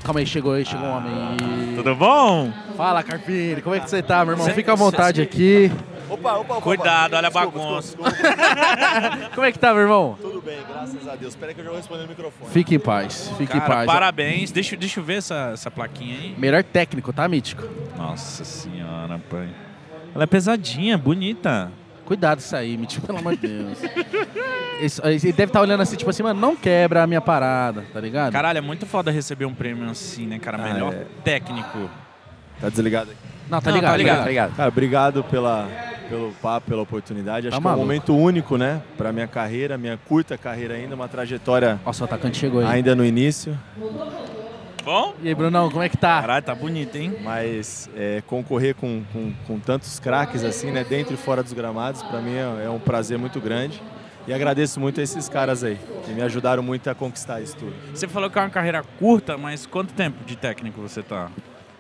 Calma aí, chegou um homem. Tudo bom? Fala, Carpini, como é que você tá, meu irmão? Fica à vontade aqui. Opa. Cuidado, olha a bagunça. Desculpa. Como é que tá, meu irmão? Tudo bem, graças a Deus. Espera que eu já vou responder no microfone. Fique em paz, fique em Cara, paz. parabéns. Deixa eu ver essa plaquinha aí. Melhor técnico, tá, Mítico? Nossa senhora, pai. Ela é pesadinha, bonita. Cuidado isso aí, Mítico, pelo amor de Deus. Ele deve estar olhando assim, tipo assim, mano, não quebra a minha parada, tá ligado? Caralho, é muito foda receber um prêmio assim, né, cara? Melhor técnico. Tá desligado aqui? Não, tá ligado, tá ligado. Cara, obrigado pelo papo, pela oportunidade. Acho que maluco. é um momento único, né? Pra minha carreira, minha curta carreira ainda, uma trajetória Nossa, o atacante chegou aí. ainda no início. Bom? E aí, Brunão, como é que tá? Caralho, tá bonito, hein? Mas concorrer com tantos craques assim, né? Dentro e fora dos gramados, pra mim é um prazer muito grande. E agradeço muito a esses caras aí, que me ajudaram muito a conquistar isso tudo. Você falou que é uma carreira curta, mas quanto tempo de técnico você tá?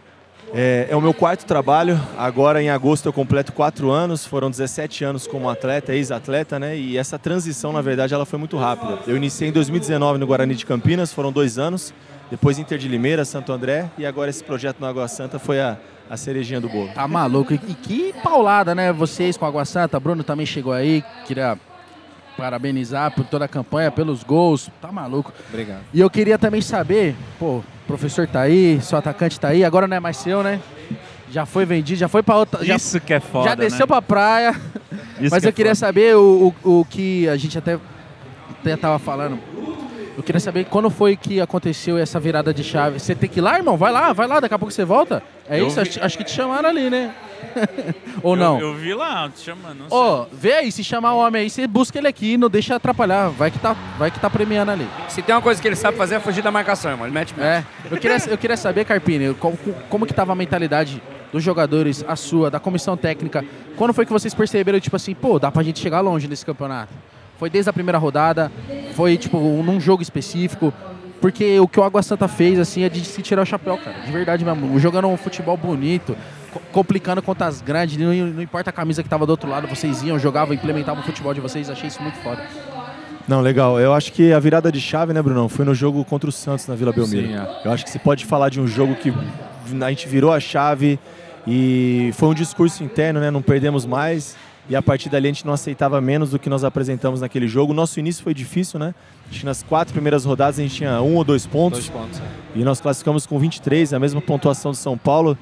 É o meu quarto trabalho. Agora, em agosto, eu completo 4 anos. Foram 17 anos como atleta, ex-atleta, né? E essa transição, na verdade, ela foi muito rápida. Eu iniciei em 2019 no Guarani de Campinas, foram 2 anos. Depois Inter de Limeira, Santo André. E agora esse projeto no Água Santa foi a cerejinha do bolo. Tá maluco. E que paulada, né? Vocês com a Água Santa. Bruno também chegou aí. Queria parabenizar por toda a campanha, pelos gols. Tá maluco. Obrigado. E eu queria também saber, pô, o professor tá aí, seu atacante tá aí, agora não é mais seu, né? Já foi vendido, já foi pra outra... Isso que é foda, já desceu né? pra praia. Isso Mas que eu é queria foda. saber o que a gente até tava falando. Eu queria saber quando foi que aconteceu essa virada de chave. Você tem que ir lá, irmão? Vai lá, daqui a pouco você volta. É Eu isso? vi- Acho que te chamaram ali, né? Ou não? Eu vi lá, te chamando. Não sei. Ó, vê aí, se chamar o homem aí, você busca ele aqui, não deixa atrapalhar. Vai que tá premiando ali. Se tem uma coisa que ele sabe fazer é fugir da marcação, irmão. Ele mete mesmo. É, eu queria saber, Carpini, como que tava a mentalidade dos jogadores, a sua, da comissão técnica. Quando foi que vocês perceberam, tipo assim, pô, dá pra gente chegar longe nesse campeonato? Foi desde a primeira rodada? Foi, tipo, num jogo específico? Porque o que o Água Santa fez, assim, é de se tirar o chapéu, cara. De verdade mesmo. Jogando um futebol bonito, complicando contra as grandes, não importa a camisa que tava do outro lado, vocês iam, jogavam, implementavam o futebol de vocês. Achei isso muito foda. Não, legal. Eu acho que a virada de chave, né, Brunão, foi no jogo contra o Santos na Vila Belmiro. Sim, é. Eu acho que se pode falar de um jogo que a gente virou a chave e foi um discurso interno, né? Não perdemos mais. E a partir dali a gente não aceitava menos do que nós apresentamos naquele jogo. O nosso início foi difícil, né? Acho que nas 4 primeiras rodadas a gente tinha 1 ou 2 pontos. 2 pontos. E nós classificamos com 23, a mesma pontuação do São Paulo.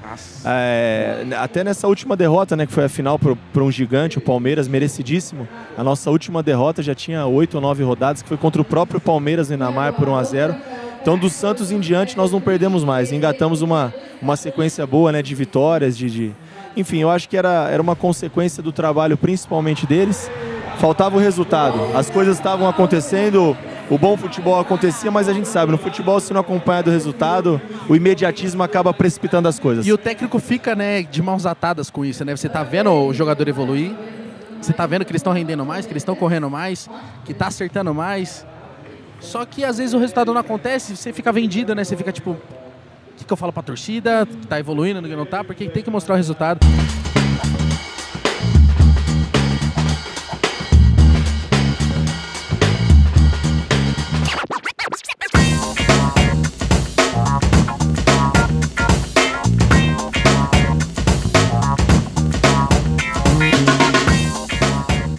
Até nessa última derrota, né, que foi a final para um gigante, o Palmeiras, merecidíssimo. A nossa última derrota já tinha 8 ou 9 rodadas, que foi contra o próprio Palmeiras no Inamar por 1-0. Então, do Santos em diante, nós não perdemos mais. Engatamos uma sequência boa, né, de vitórias, Enfim, eu acho que era uma consequência do trabalho, principalmente deles. Faltava o resultado. As coisas estavam acontecendo, o bom futebol acontecia, mas a gente sabe, no futebol, se não acompanha do resultado, o imediatismo acaba precipitando as coisas. E o técnico fica, né, de mãos atadas com isso, né? Você tá vendo o jogador evoluir, você tá vendo que eles estão rendendo mais, que eles estão correndo mais, que tá acertando mais. Só que às vezes o resultado não acontece, você fica vendido, né? Você fica tipo, o que eu falo pra torcida? Que tá evoluindo, que não tá? Porque tem que mostrar o resultado.